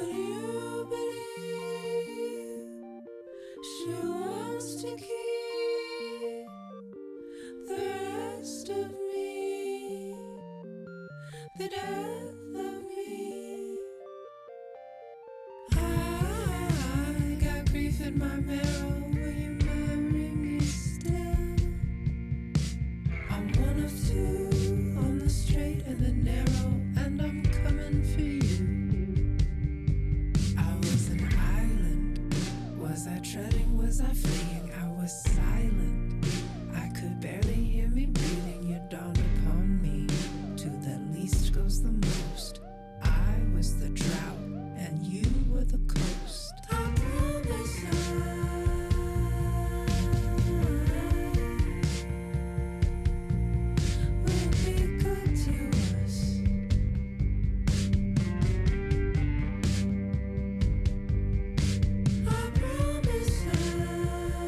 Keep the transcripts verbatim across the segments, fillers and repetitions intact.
Would you believe she wants to keep the rest of me, the death of me? I got grief in my marrow. Will you marry me still? I'm one of two on the straight and the narrow, and I'm coming for you. I was an island. Was I treading? Was I fleeing? I was silent. I could barely hear me breathing. You dawned upon me. To the least goes the most. I was the drought, and you were the coast. I promise I will be good to us. I promise I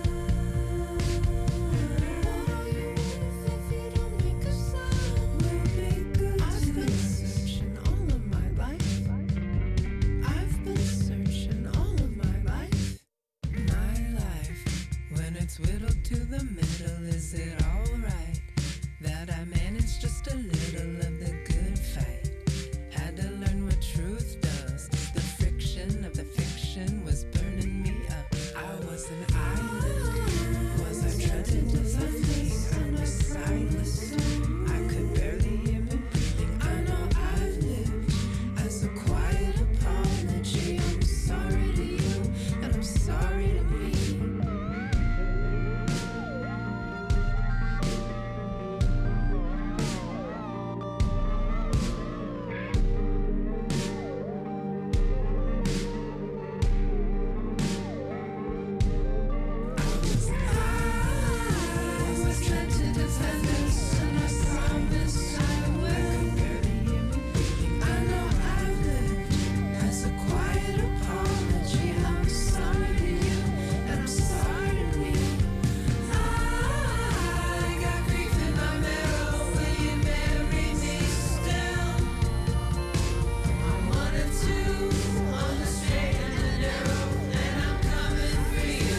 will if you don't make a sound. We'll be good to us. I've been searching all of my life. I've been searching all of my life. My life, when it's whittled to the middle, is it alright that I managed just a little of the good fight? Had to learn what truth does. The friction of the fiction was burning me up. I was an island. Was I treading? Was I fleeing? I was silent. I could barely hear me breathing. I know I've lived as a quiet apology. I'm sorry to you, and I'm sorry to me. I was trying to defend us, and I promise I will. I know I've lived as a quiet apology. I'm sorry to you, and I'm sorry to me. I got grief in my marrow. Will you marry me still? I'm one of two on the straight and the narrow, and I'm coming for you.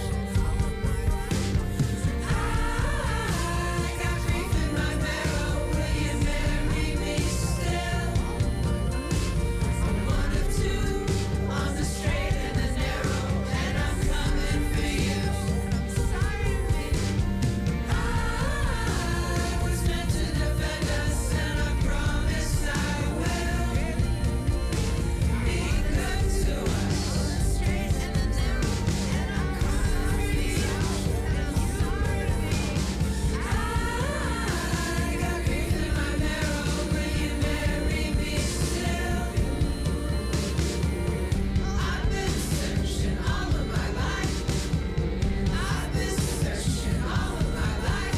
I got grief in my marrow. Will you marry me still? I'm one of two on the straight and the narrow, and I'm coming for you. Sorry, I was meant to defend us, and I promise I will be good to us. Straight and the narrow, and I'm coming for you. I got grief in my marrow. Will you marry me still? I've been searching all of my life. I've been searching all of my life.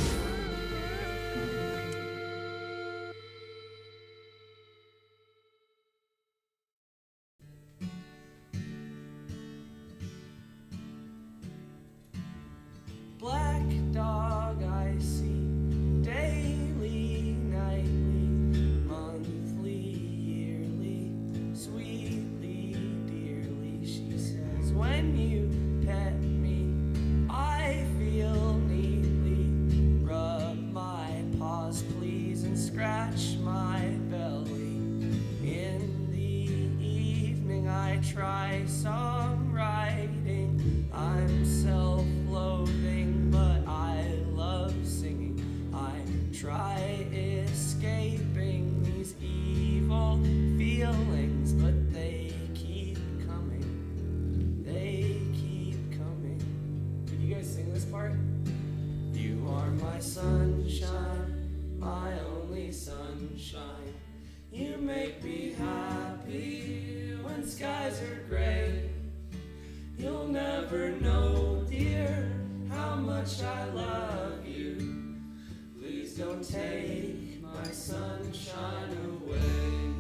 Black dog I see daily, nightly, monthly, yearly, sweetly, dearly. She says, when you pet me, I feel neatly. Rub my paws, please, and scratch my belly. In the evening, I try songwriting. I'm self-loathing, but I love singing. I try escaping these evil feelings, but they keep coming. They keep coming. Could you guys sing this part? You are my sunshine, my only sunshine. You make me happy when skies are gray. You'll never know, dear, how much I love you. Please don't take my sunshine away.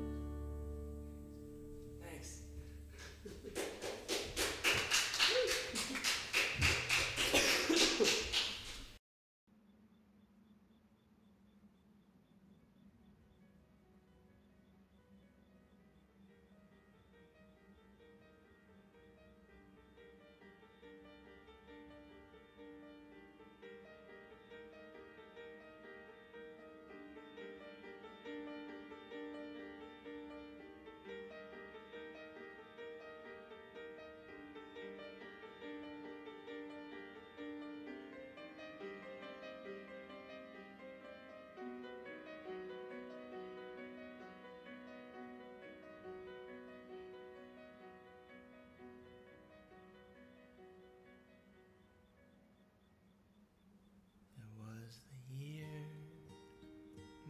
Thanks.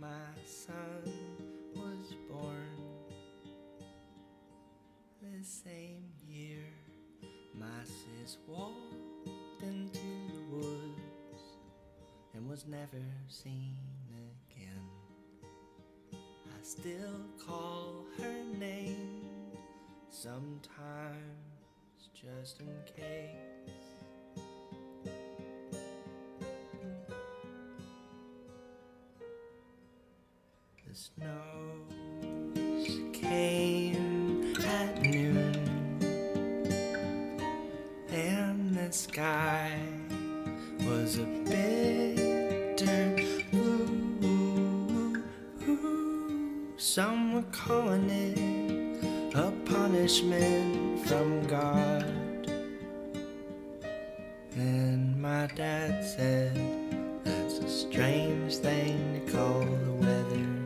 my son was born. The same year my sis walked into the woods and was never seen again. I still call her name sometimes just in case. The snows came at noon and the sky was a bitter blue. Some were calling it a punishment from God, and my dad said that's a strange thing to call the weather.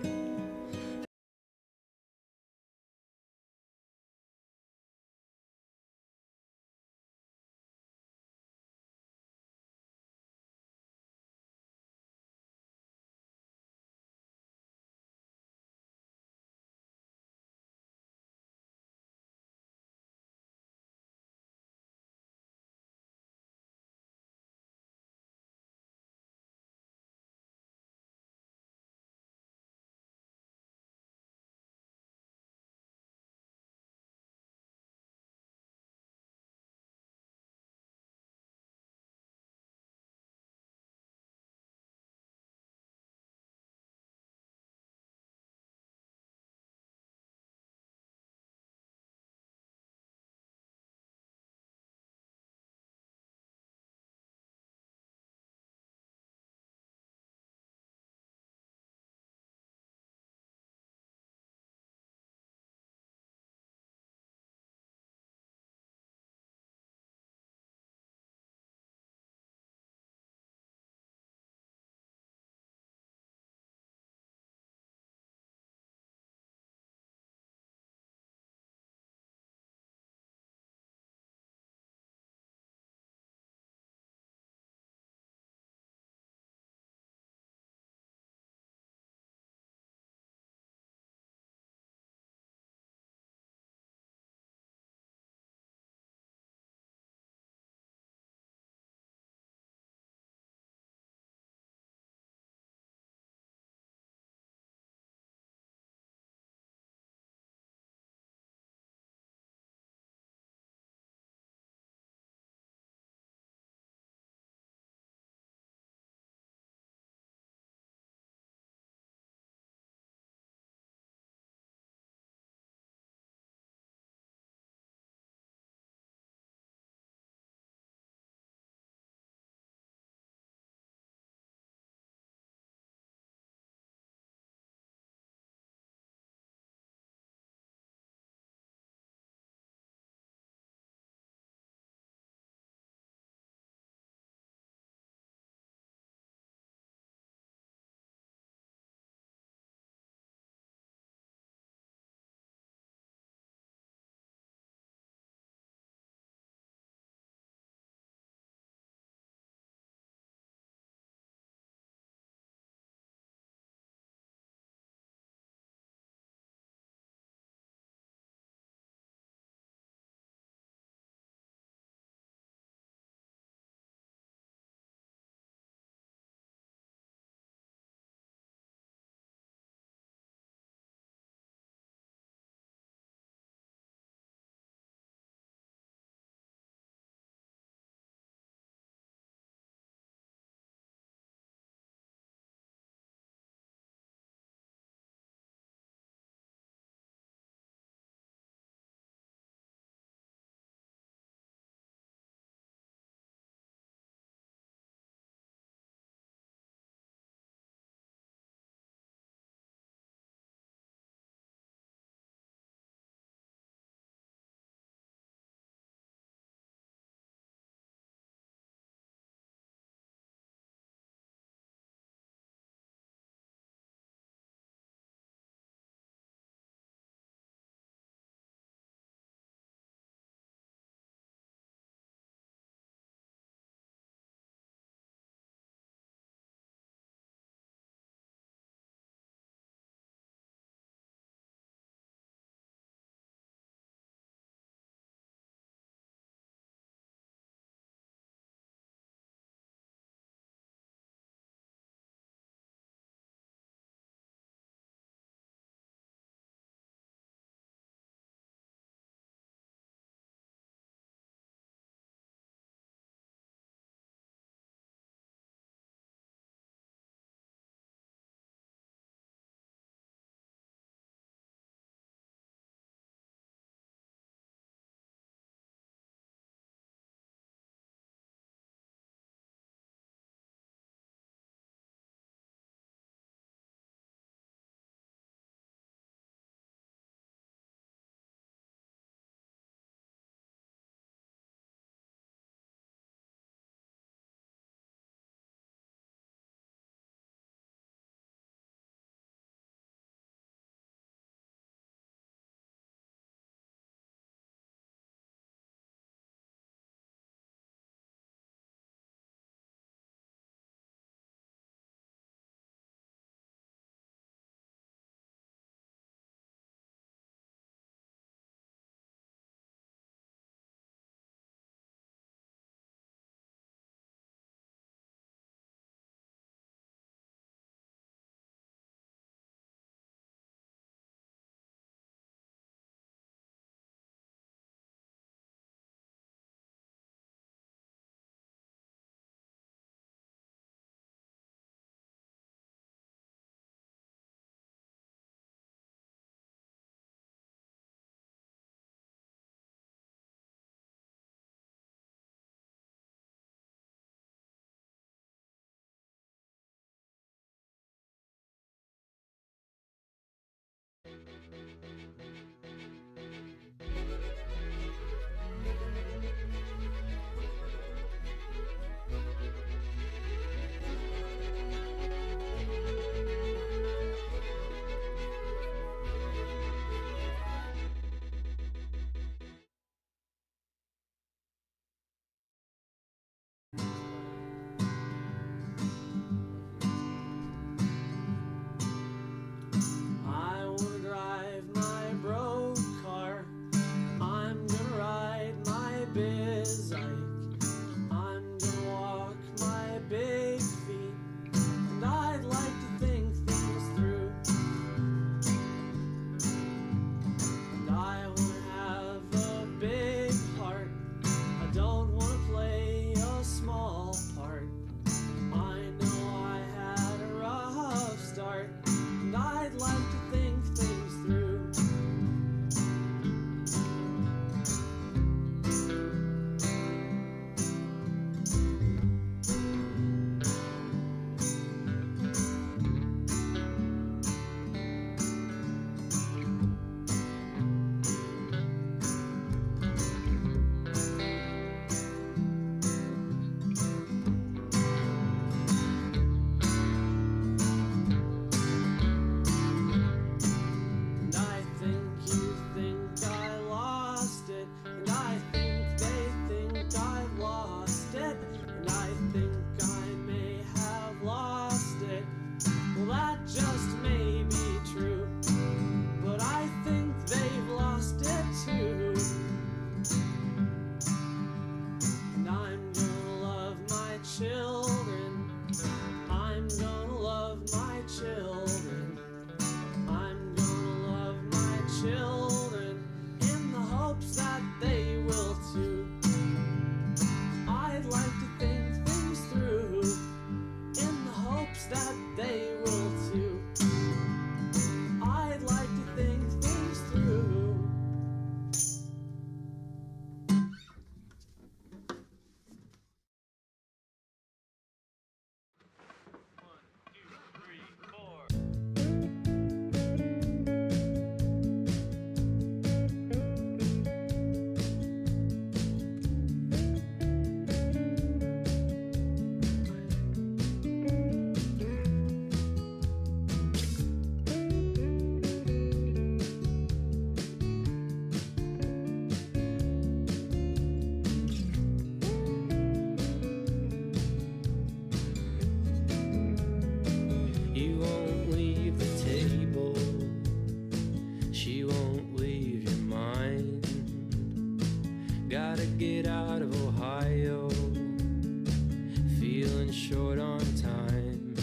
She won't leave your mind. Gotta get out of Ohio, feeling short on time.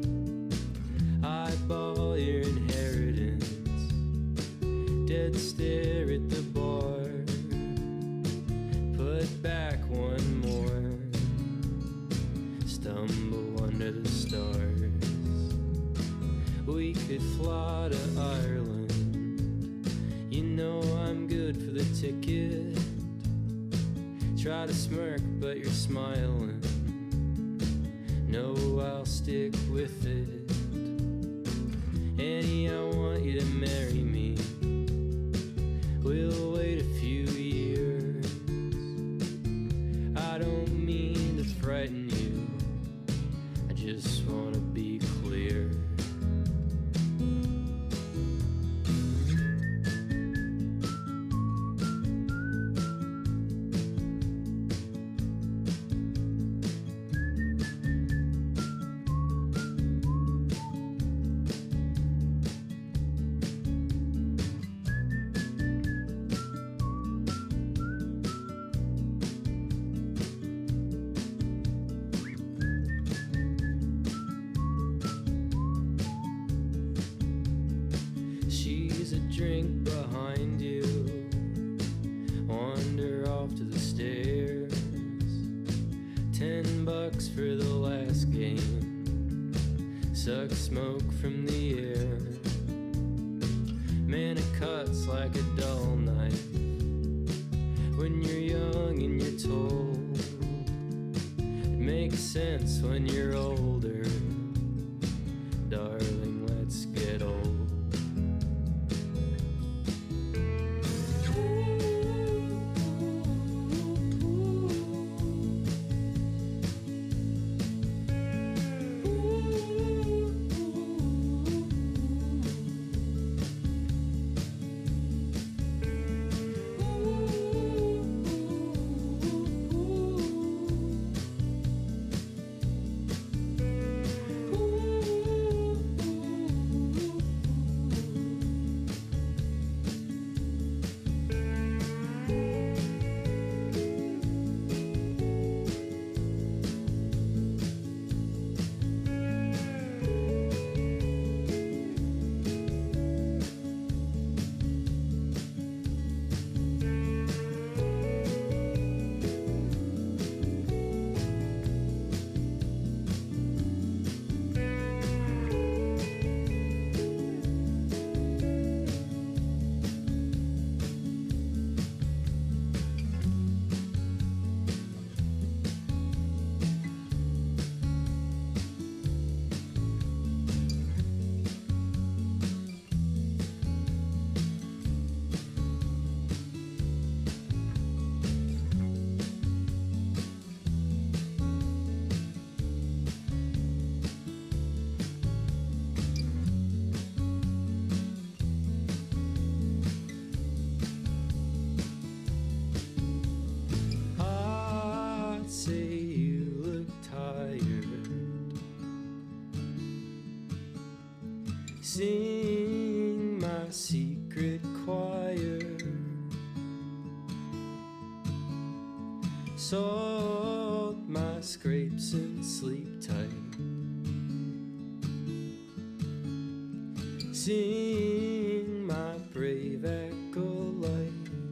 Eyeball your inheritance, dead stare at the bar. Put back one more, stumble under the stars. We could fly to Ireland, you know I'm good for the ticket. Try to smirk but you're smiling, no, I'll stick with it. Annie, I want you to marry me. We'll wait a few years. I don't mean to frighten you, I just wanna be clear. She's a drink behind you, wander off to the stairs. Ten bucks for the last game, suck smoke from the air. Man, it cuts like a dull knife when you're young and you're told. It makes sense when you're older, darling, let's get old. Sing my secret choir, salt my scrapes and sleep tight. Sing my brave acolyte.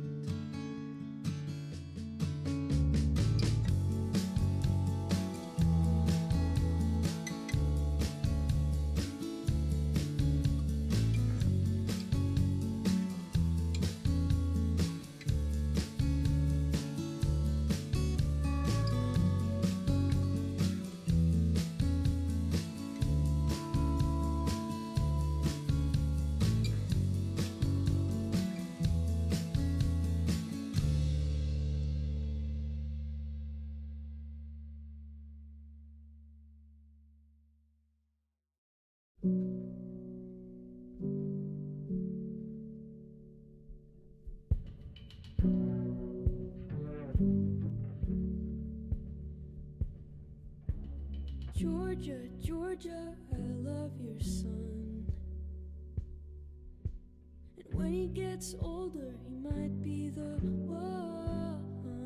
Georgia, Georgia, I love your son. And when he gets older, he might be the one.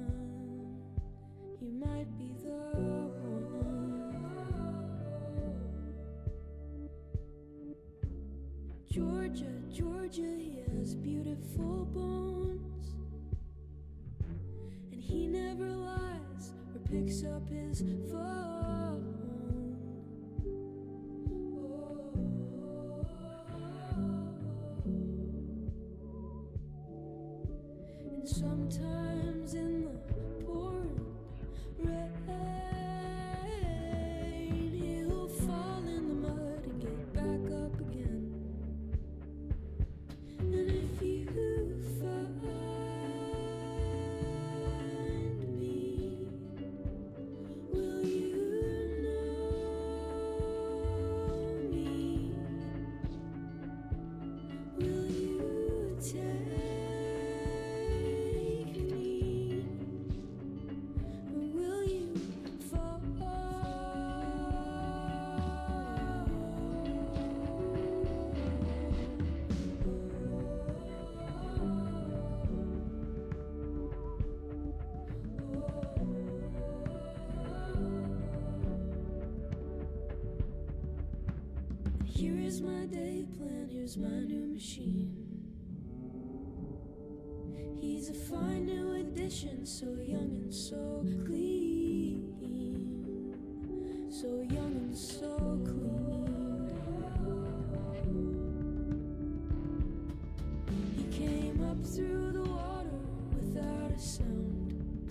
He might be the one. Georgia, Georgia, he has beautiful bones, and he never lies or picks up his phone. And sometimes in the pouring rain, he'll fall in the mud and get back up again. And if you find me, will you know me? Will you take me? Or will you fall? Here is my day plan, here's my new machine. He's a fine new addition, so young and so clean. So young and so clean. He came up through the water without a sound.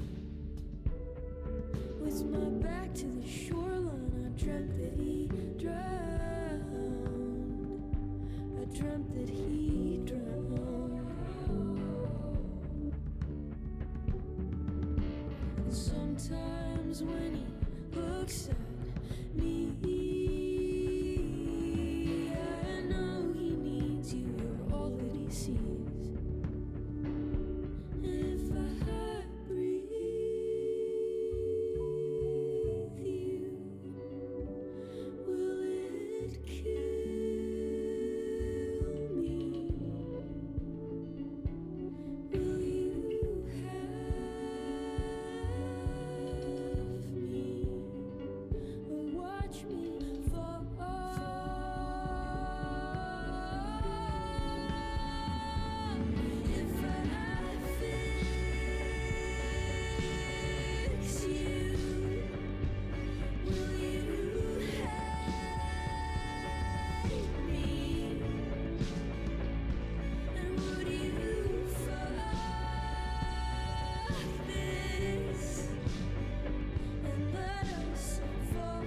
With my back to the shoreline, I dreamt that he drowned. I dreamt that he drowned. And sometimes when he looks at me, I know he needs you, you're all that he sees. And if I breathe you, will it kill me? Will you have me, or watch me fall? If I fix you, will you hate me? And would you fuck this and let us fall?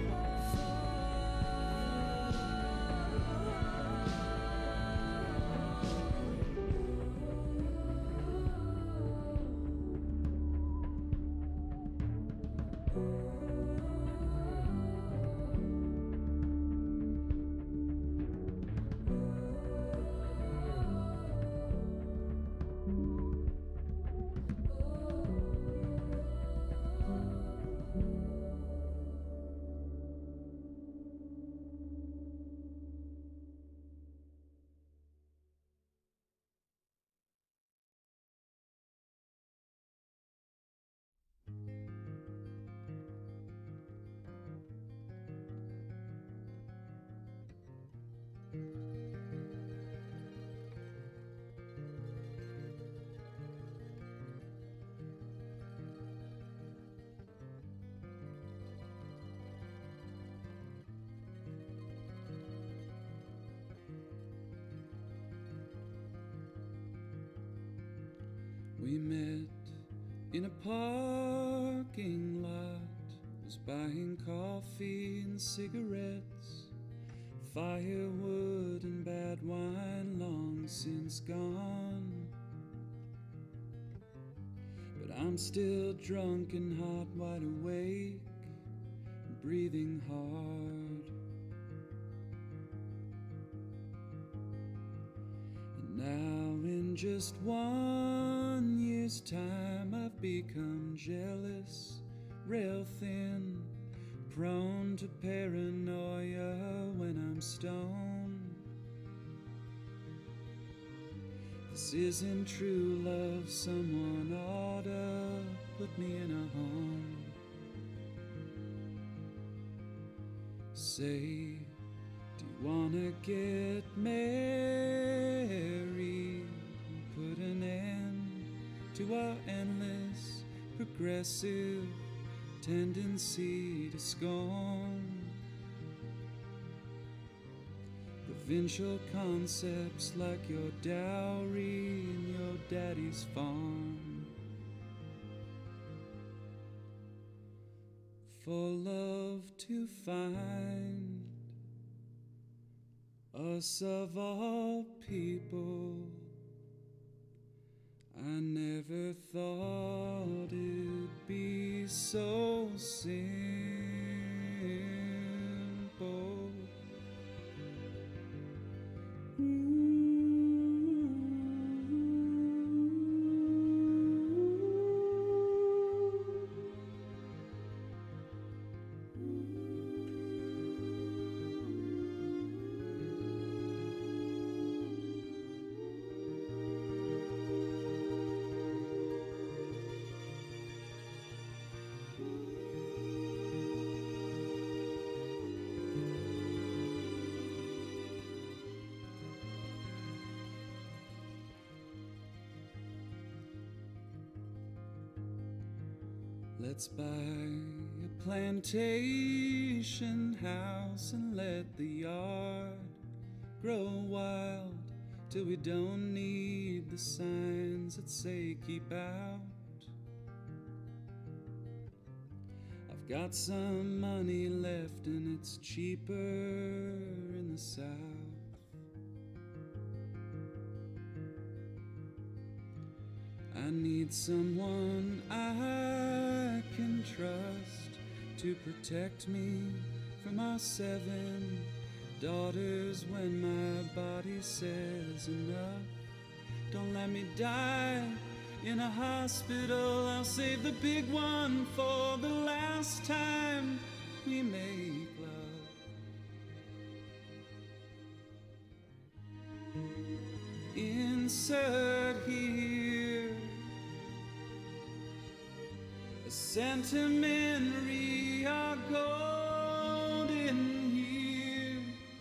We met in a parking lot, was buying coffee and cigarettes, firewood and bad wine long since gone. But I'm still drunk and hot, wide awake, breathing hard. And now in just one year's time I've become jealous, rail thin, prone to paranoia when I'm stoned. The This isn't true love, someone oughta put me in a home. Say, do you wanna get married and put an end to our endless progressive tendency to scorn provincial concepts like your dowry and your daddy's farm? For love to find us of all people, I never thought it'd be so simple. Let's buy a plantation house and let the yard grow wild till we don't need the signs that say keep out. I've got some money left and it's cheaper in the South. I need someone I can trust to protect me from our seven daughters when my body says enough. Don't let me die in a hospital. I'll save the big one for the last time we make love. Insert here a sentiment re our golden years.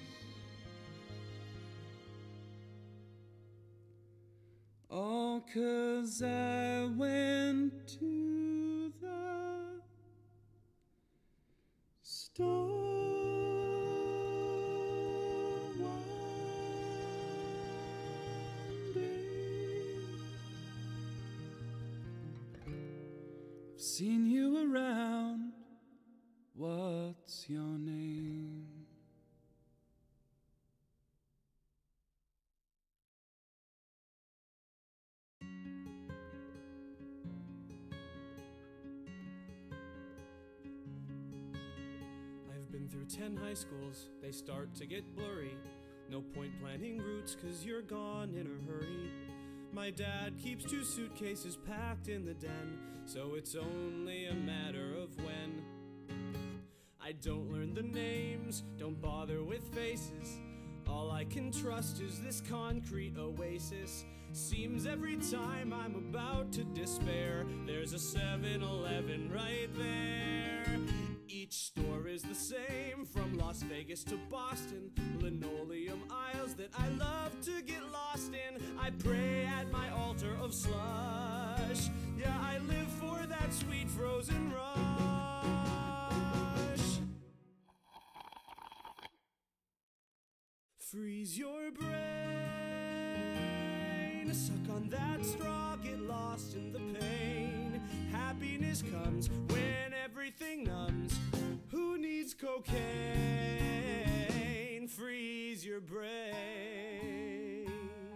All 'cause I went to the store one day. I've seen you around. What's your name? I've been through ten high schools, they start to get blurry. No point planning routes, cause you're gone in a hurry. My dad keeps two suitcases packed in the den, so it's only a matter of when. I don't learn the names, don't bother with faces. All I can trust is this concrete oasis. Seems every time I'm about to despair, there's a seven eleven right there. Each store is the same, from Las Vegas to Boston. Linoleum aisles that I love to get lost in. I pray at my altar of slush. Yeah, I live for that sweet frozen rush. Freeze your brain, suck on that straw, get lost in the pain. Happiness comes when everything numbs. Who needs cocaine? Freeze your brain,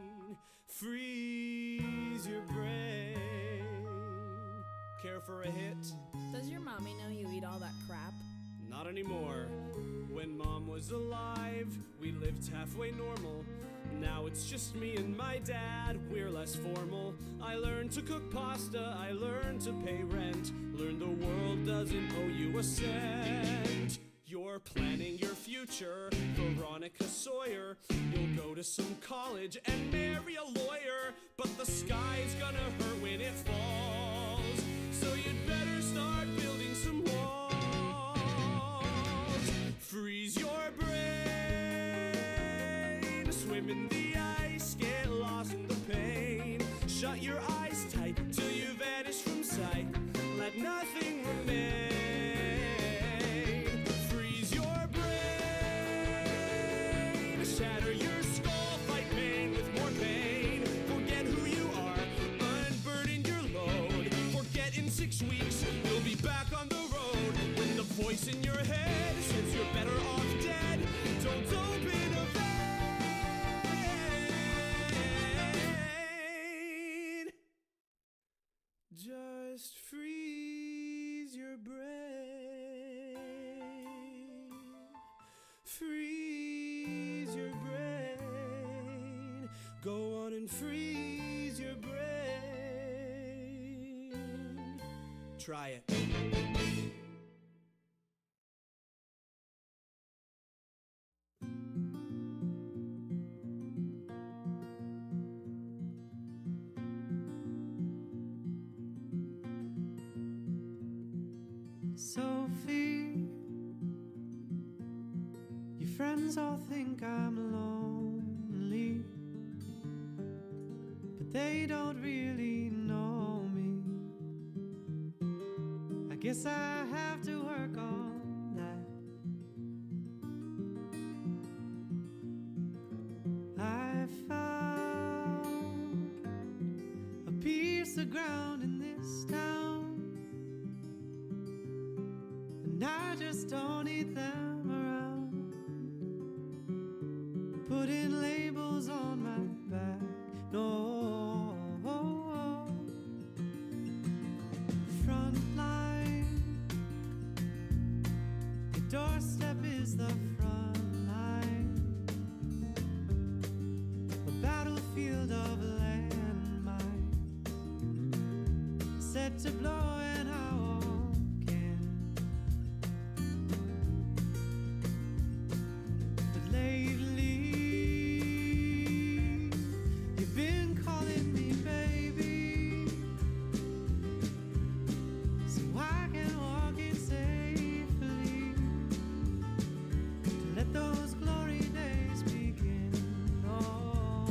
freeze your brain. Care for a hit? Does your mommy know you eat all that crap? Not anymore. When mom was alive, we lived halfway normal. Now it's just me and my dad, we're less formal. I learned to cook pasta, I learned to pay rent. Learned the world doesn't owe you a cent. You're planning your future, Veronica Sawyer. You'll go to some college and marry a lawyer. Shut your eyes tight till you vanish from sight. Let nothing remain. Freeze your brain. Shatter your skull. Fight pain with more pain. Forget who you are. Unburden your load. Forget in six weeks you'll be back on the road. When the voice in your head says you're better off dead, don't open a vein. Just freeze your brain. Freeze your brain. Go on and freeze your brain. Try it. Sophie, your friends all think I'm lonely, but they don't really know me. I guess I have to work on that. I found a piece of ground in this town, and I just don't need them around, putting labels on my back. No, front line, the doorstep is the front line, a battlefield of landmines, set to blow and I walk in. But lately, you've been calling me baby, so I can walk in safely to let those glory days begin. Oh,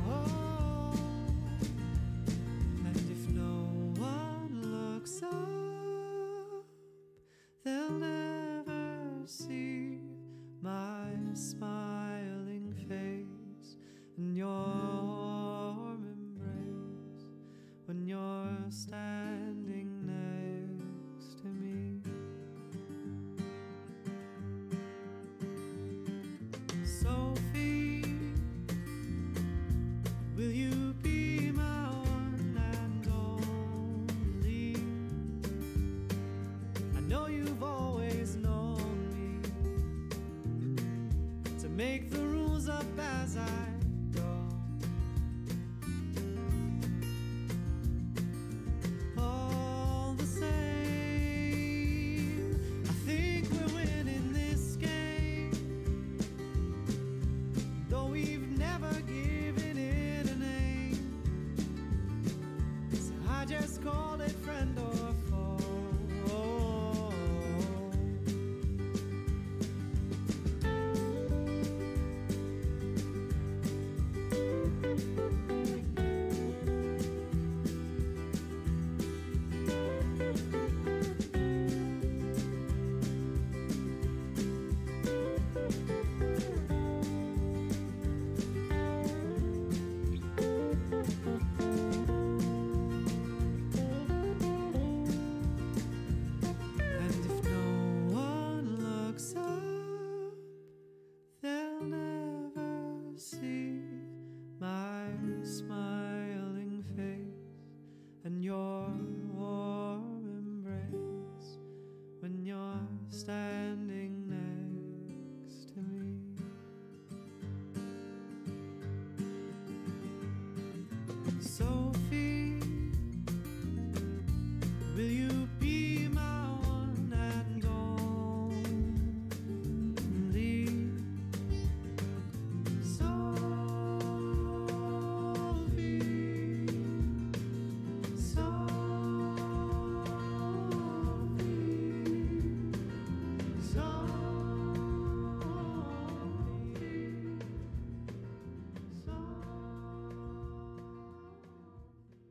and if no one looks up, they'll never see my smiling face and your warm embrace when you're standing next to me. Sophie, will you be my one and only? I know you've always known me to make the rules up as I go. All the same, I think we're winning this game, though we've never given it a name. So I just call it friend or foe. And if no one looks up, they'll never see my smiling face and your warm embrace when you're standing next to me. Sophie, will you be my one and only? Sophie, Sophie, Sophie.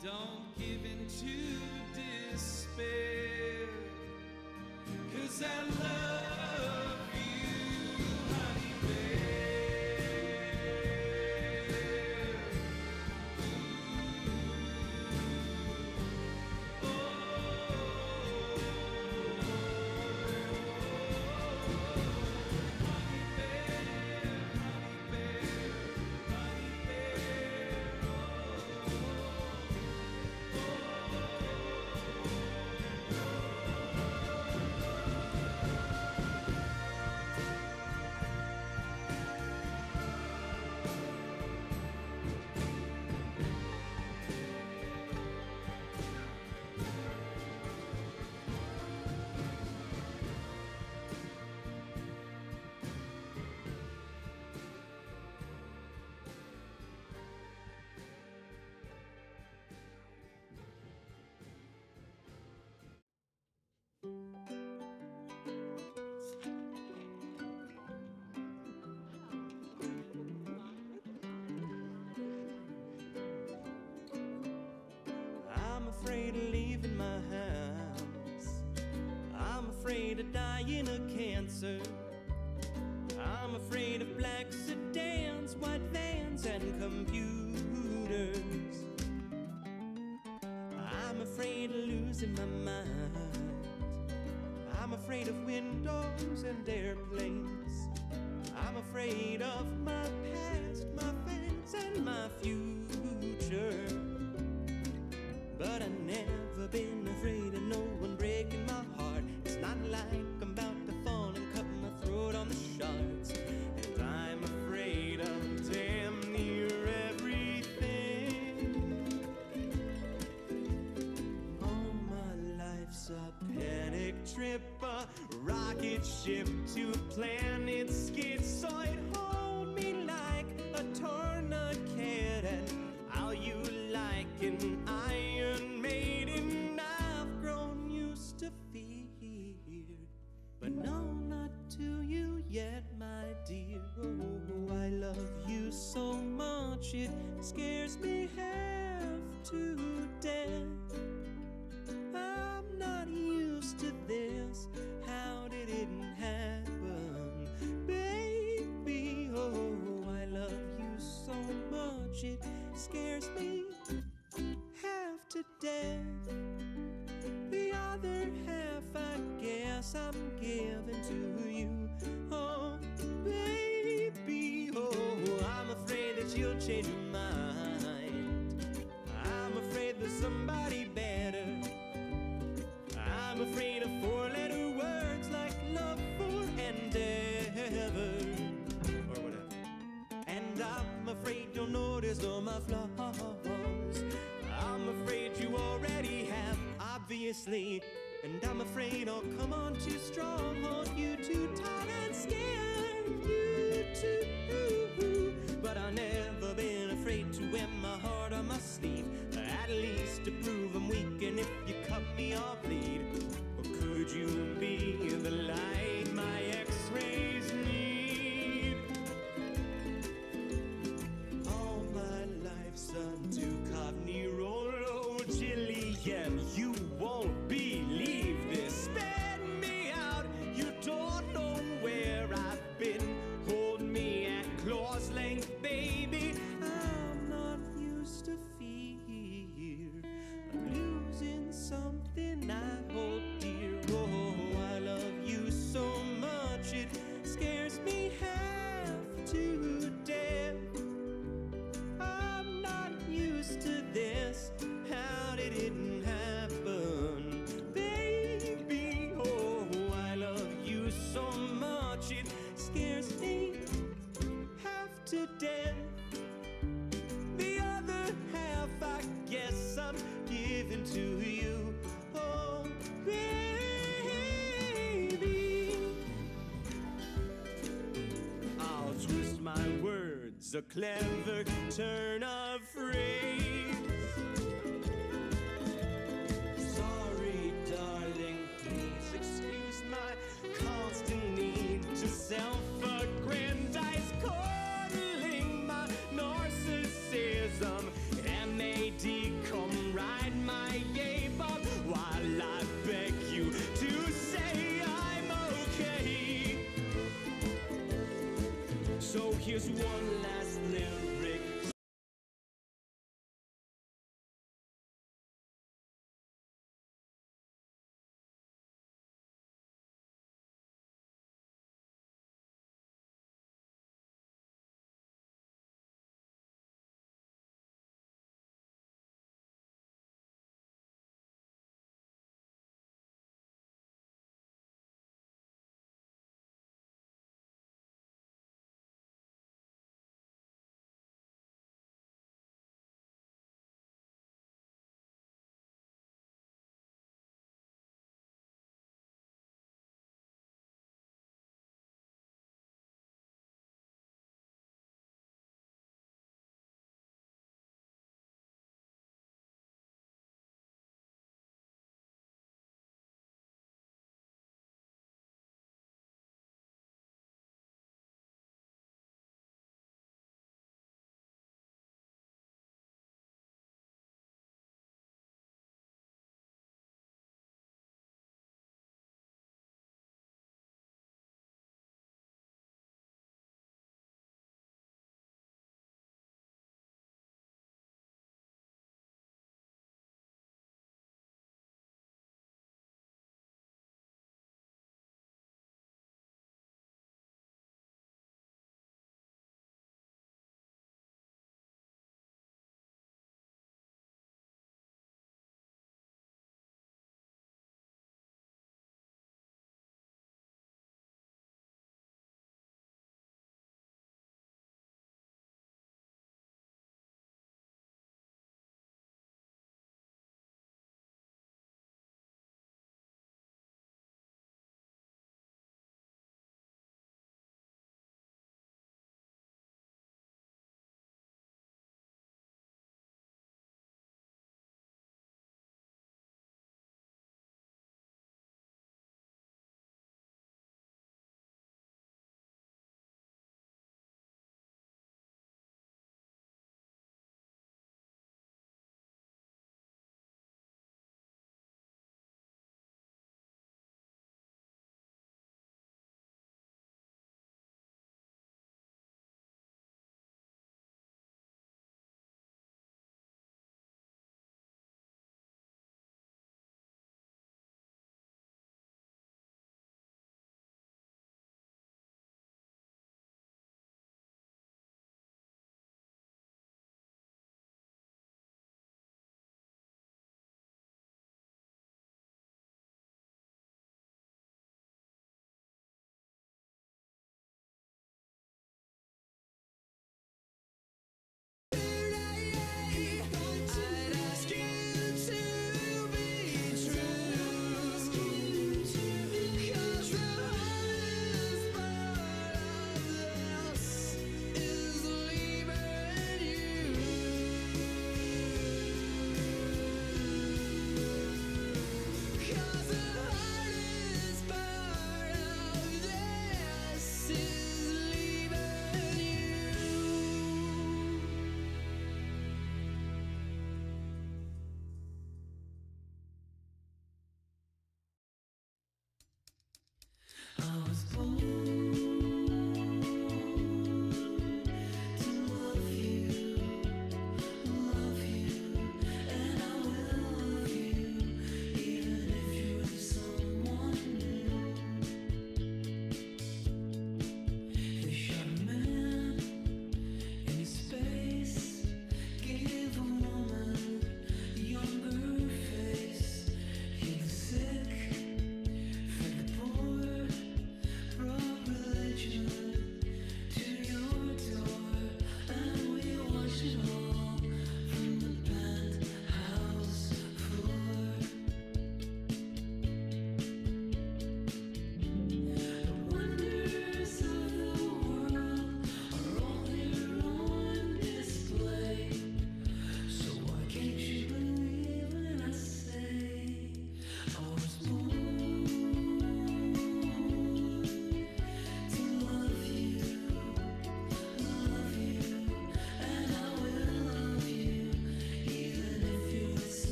Don't give in to despair, 'cause I love you, honey bear. Oh, honey bear, honey bear, honey bear. I'm afraid of leaving my house. I'm afraid of dying of cancer. I'm afraid of black sedans, white vans, and computers. I'm afraid of losing my mind. I'm afraid of windows and airplanes. I'm afraid of my past, my fans, and my future. But I've never been afraid of no one breaking my heart. It's not like I'm about to fall and cut my throat on the shards. And I'm afraid of damn near everything. All my life's a panic trip, a rocket ship to a planet schizoid. Hold me like a tourniquet, and how you like an Iron Maiden. I've grown used to fear, but no, not to you yet, my dear. Oh, I love you so much it scares me half to death. I'm not used to this. How did it happen, baby? Oh, I love you so much it scares me half to death. The other half, I guess, I'm giving to you. Oh, baby, oh, I'm afraid that you'll change your mind. I'm afraid there's somebody better. I'm afraid of four-letter words like love forever, or whatever. And I'm afraid you'll notice all my flaws. I'm afraid you already have, obviously. And I'm afraid I'll come on too strong, hold you too tight and scare you too. But I've never been afraid to wear my heart on my sleeve, at least to prove I'm weak. And if you cut me, I'll bleed. Or could you be the light my x-rays need? All my life's a Duchovny Rolo Jillian. You won't believe this. Spit me out. You don't know where I've been. Hold me at claw's length, baby. I'm not used to fear. I'm losing something I hold dear. Oh, I love you so much it scares me half to death. I'm not used to this. How did it happen, baby? Oh, I love you so much it scares me half to death. The other half, I guess, I'm giving to you. Oh, baby, I'll twist my words, a clever turn of phrase. Sorry, darling, please excuse my constant need to self-aggrandize, coddling my narcissism. M A D come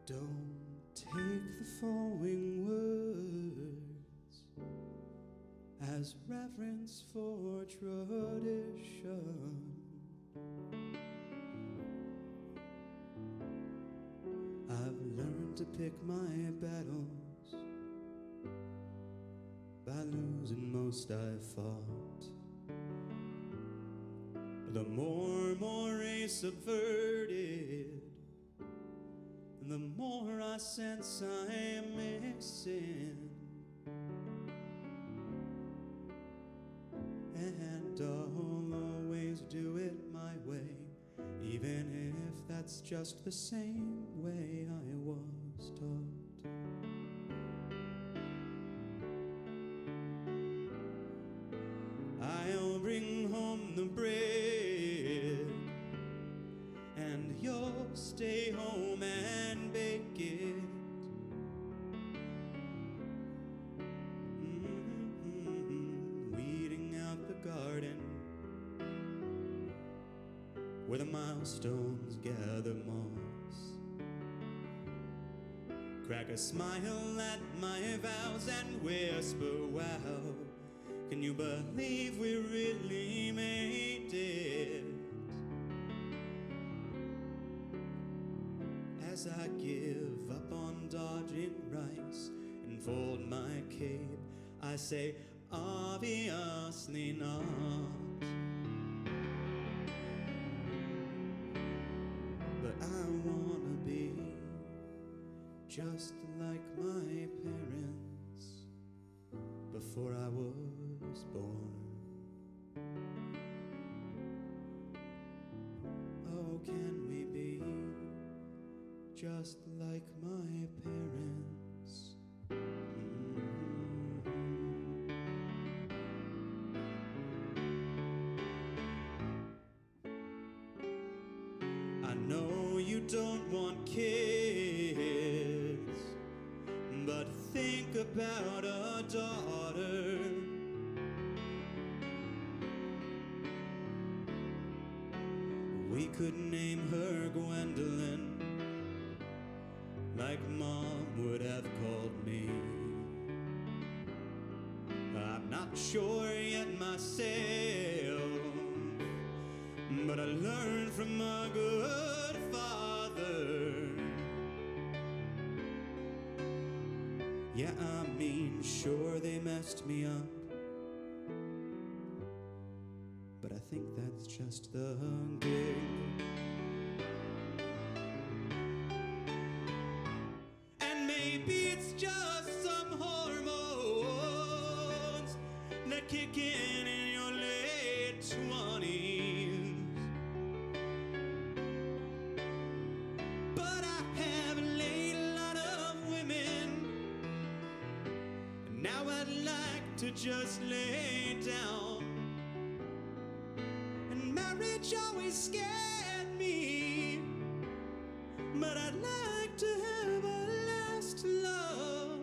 Don't take the following words as reverence for tradition. I've learned to pick my battles by losing most I've fought. The more moray subverted, the more I sense I'm missing. And I'll always do it my way, even if that's just the same way I was taught. I'll bring home the bread, and you'll stay home and bake it. Mm-hmm. Weeding out the garden where the milestones gather moss. Crack a smile at my vows and whisper, wow, can you believe we really made it? As I give up on dodging rice and fold my cape, I say, obviously not. But I wanna be just like my parents before I was born. Oh, can we be just like my parents? Mm-hmm. I know you don't want kids, but think about a daughter. We could name her Gwendolyn, like Mom would have called me. I'm not sure yet myself, but I learned from a good father. Yeah, I mean, sure they messed me up, but I think that's just the gig. And maybe it's just some hormones that kick in in your late twenties. But I have laid a lot of women, and now I'd like to just lay down. And marriage always scared me, but I'd like to have a last love.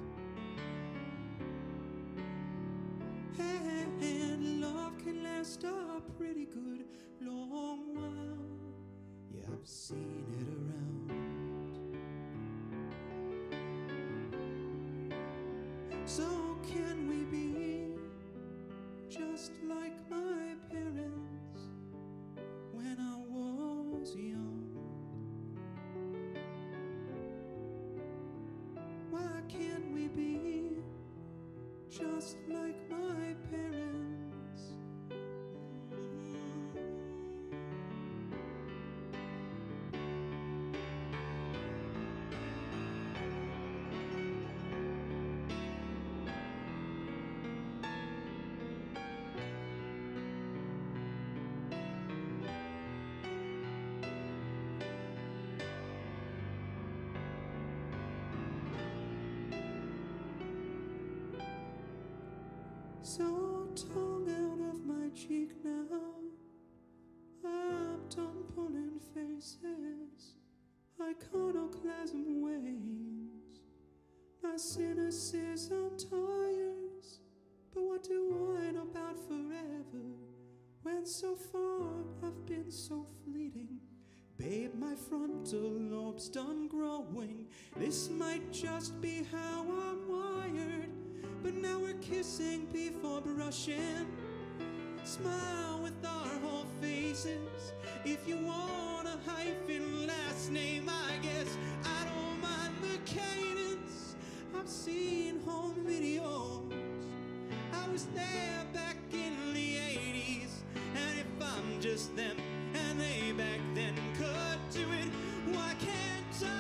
And love can last a pretty good long while. Yeah, I've seen it around. So can we be just like my parents when I was young? Why can't we be just like my parents? So tongue out of my cheek now, I'm done pulling faces, iconoclasm wanes, my cynicism tires. But what do I know about forever, when so far I've been so fleeting? Babe, my my frontal lobe's done growing. This might just be how I'm wired, but now we're kissing before brushing. Smile with our whole faces. If you want a hyphen last name, I guess I don't mind the cadence. I've seen home videos. I was there back in the eighties, and if I'm just them and they back then could do it, why can't I?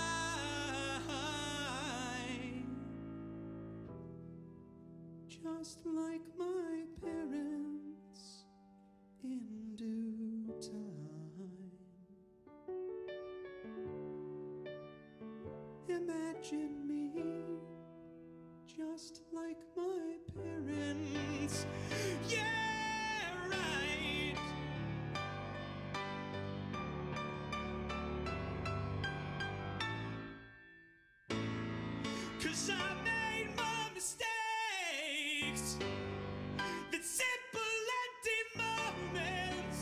Just like my parents in due time. Imagine me just like my parents. Yeah, right. 'Cause I made my mistakes, that simple empty moments.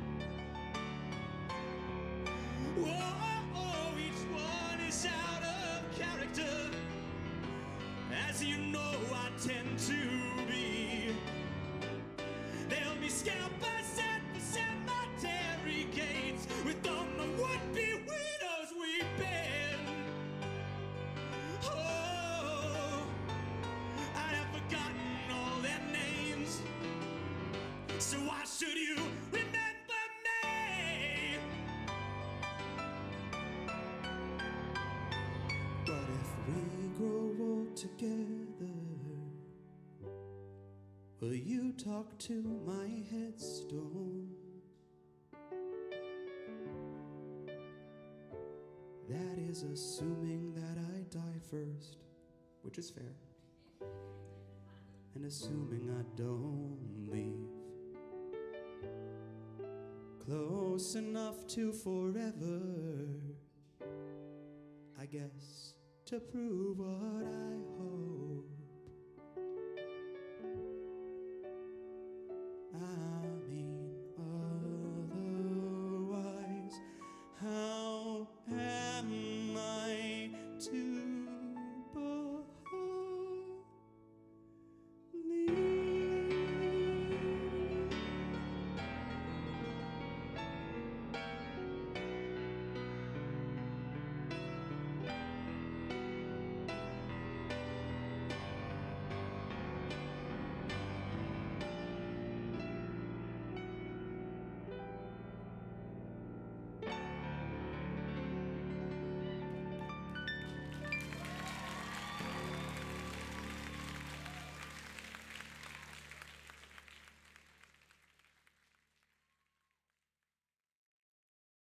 Whoa, each one is out of character, as you know I tend to be. There'll be scalpers at the cemetery gates, with all my would-be widows weeping. Oh, I have forgotten all their names, so why should you remember me? But if we grow old together, will you talk to my headstone? That is assuming that I die first, which is fair, and assuming I don't leave close enough to forever, I guess, to prove what I hope.